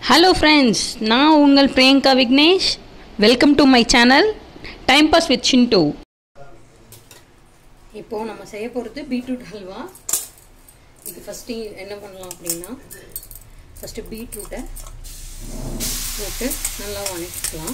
Hello friends, நான் உங்கள் Priyanka vignesh. Welcome to my channel TimePass with Shintu. இப்போ நம்ம செய்ய போறது பீட்ரூட் ஹல்வா. இது ஃபர்ஸ்ட் என்ன பண்ணலாம் அப்படினா ஃபர்ஸ்ட் பீட்ரூட்டை போட்டு நல்லா வதக்கிக்கலாம்.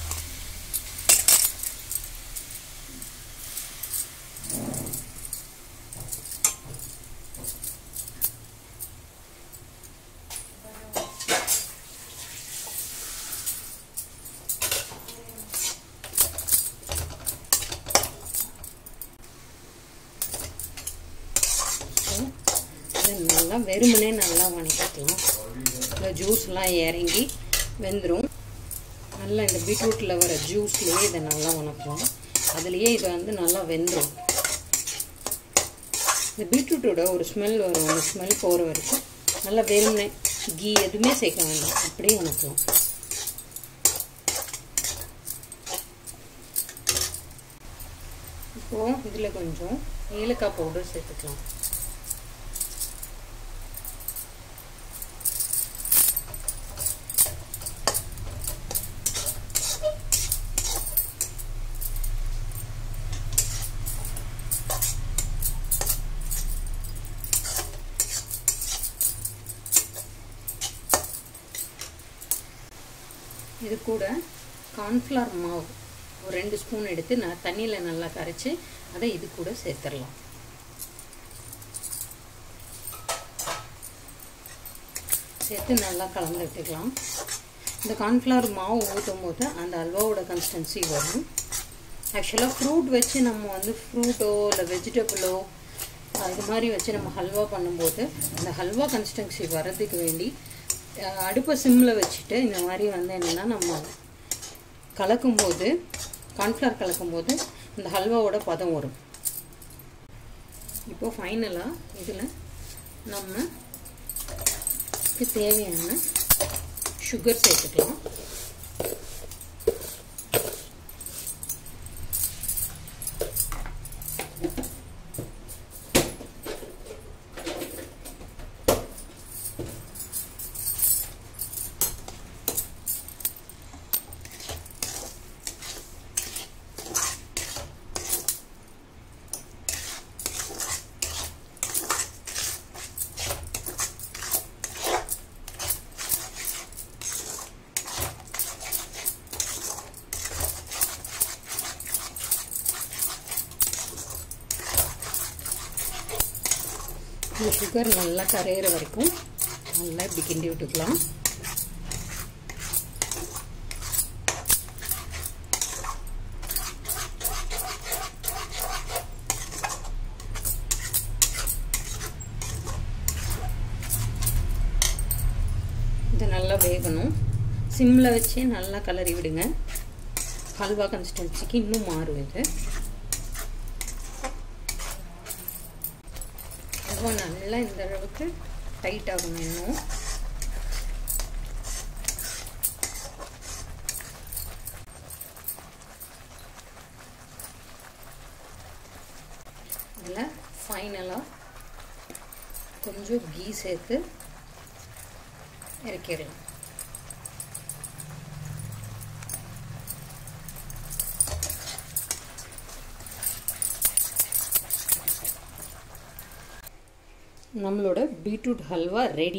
நல்லா வெறுமனே நல்லா வதக்கிக்கலாம். இந்த ஜூஸ்லாம் இறங்கி வெந்துடும். நல்லா இந்த பீட்ரூட்டில் வர ஜூஸ்லேயே இதை நல்லா வதக்கலாம். அதுலேயே இது வந்து நல்லா வெந்துடும். இந்த பீட்ரூட்டோட ஒரு ஸ்மெல் வரும். அந்த ஸ்மெல் போகிற வரைக்கும் நல்லா வெறுமனே கீ எதுவுமே சேர்க்க வேண்டாம், அப்படியே வதக்கலாம். இப்போது இதில் கொஞ்சம் ஏலக்காய் பவுடர் சேர்த்துக்கலாம். இது கூட கார்ன்ஃப்ளவர் மாவு ஒரு 2 ஸ்பூன் எடுத்து நான் தண்ணியில் நல்லா கரைச்சி அதை இது கூட சேர்த்துடலாம். சேர்த்து நல்லா கலந்து விட்டுக்கலாம். இந்த கார்ன்ஃப்ளவர் மாவு ஊற்றும் போது அந்த அல்வாவோட கன்சிஸ்டன்சி வரும். ஆக்சுவலாக ஃப்ரூட் வச்சு நம்ம வந்து ஃப்ரூட்டோ இல்லை வெஜிடபிளோ இது மாதிரி வச்சு நம்ம ஹல்வா பண்ணும்போது அந்த ஹல்வா கன்சிஸ்டன்சி வர்றதுக்கு வேண்டி அடுப்பை சிம்மில் வச்சுட்டு இந்த மாதிரி வந்து என்னென்னா நம்ம கலக்கும்போது கார்ன்ஃப்ளவர் கலக்கும்போது இந்த ஹல்வாவோட பதம் வரும். இப்போது ஃபைனலாக இதில் நமக்கு தேவையான சுகர் சேர்த்துக்கலாம். இந்த சுகர் நல்லா கரையிற வரைக்கும் நல்லா இப்படி கிண்டி விட்டுக்கலாம். இது நல்லா வேகணும். சிம்மில் வச்சு நல்லா கலரி விடுங்க. ஹல்வா கன்சிஸ்டன்சிக்கு இன்னும் மாறும். இது நல்லா இந்த அளவுக்கு டைட் ஆகணும். இன்னும் இதில் ஃபைனலாக கொஞ்சம் கீ சேர்த்து இறக்கிடலாம். நம்மளோட பீட்ரூட் ஹல்வா ரெடி.